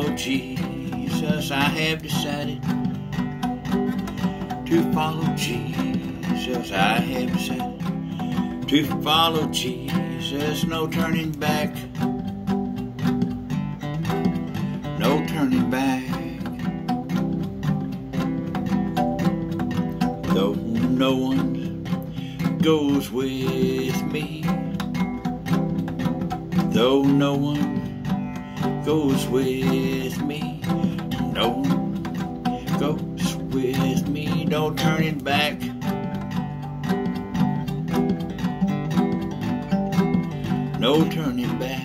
follow Jesus, I have decided. To follow Jesus, I have decided. To follow Jesus, no turning back. No turning back. Though no one goes with me, though no one goes with me, no one goes with me, no turning back. No turning back.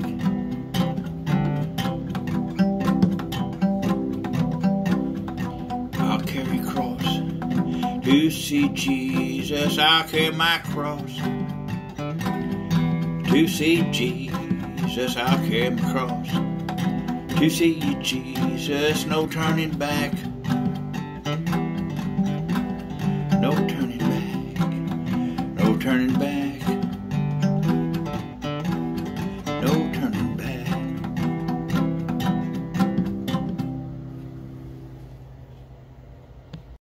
I'll carry a cross to see Jesus. I'll carry my cross to see Jesus. I'll carry my cross to see Jesus. No turning back. No turning back. No turning back.